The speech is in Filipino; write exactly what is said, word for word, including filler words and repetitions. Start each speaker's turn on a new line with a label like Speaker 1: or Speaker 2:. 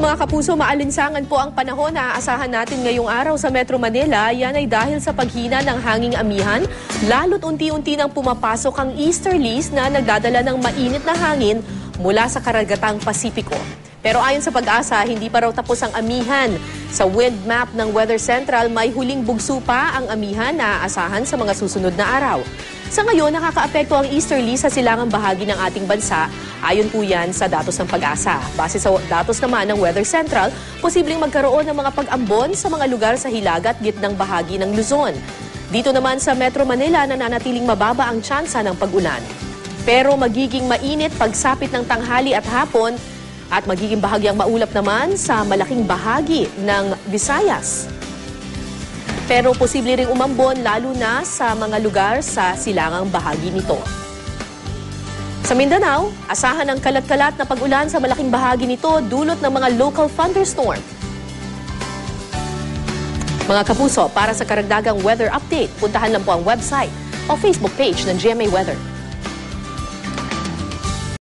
Speaker 1: Mga kapuso, maalinsangan po ang panahon na aasahan natin ngayong araw sa Metro Manila. Yan ay dahil sa paghina ng hanging amihan, lalo't unti-unti nang pumapasok ang easterlies na nagdadala ng mainit na hangin mula sa karagatang Pasipiko. Pero ayon sa pag-asa, hindi pa raw tapos ang amihan. Sa wind map ng Weather Central, may huling bugso pa ang amihan na aasahan sa mga susunod na araw. Sa ngayon, nakakaapekto ang easterly sa silangang bahagi ng ating bansa. Ayon po yan sa datos ng pag-asa. Base sa datos naman ng Weather Central, posibleng magkaroon ng mga pag-ambon sa mga lugar sa hilaga at gitnang bahagi ng Luzon. Dito naman sa Metro Manila, nananatiling mababa ang tsansa ng pag-ulan. Pero magiging mainit pagsapit ng tanghali at hapon at magiging bahagyang maulap naman sa malaking bahagi ng Visayas. Pero posible ring umambon lalo na sa mga lugar sa silangang bahagi nito. Sa Mindanao, asahan ang kalat-kalat na pag-ulan sa malaking bahagi nito dulot ng mga local thunderstorm. Mga kapuso, para sa karagdagang weather update, puntahan lang po ang website o Facebook page ng G M A Weather.